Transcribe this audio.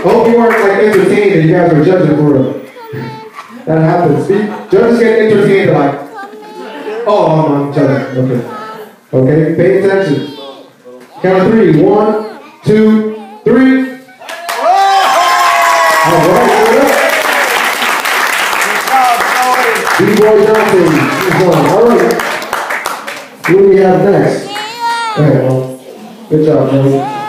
hope you weren't like entertained and you guys were judging for it. That happens. Judges get entertained like, oh, I'm judging. Okay. Okay, pay attention. Count of 3. 1, 2, 3. All right. Bboy Dante. All right. Who do we have next? All right, well, good job, man.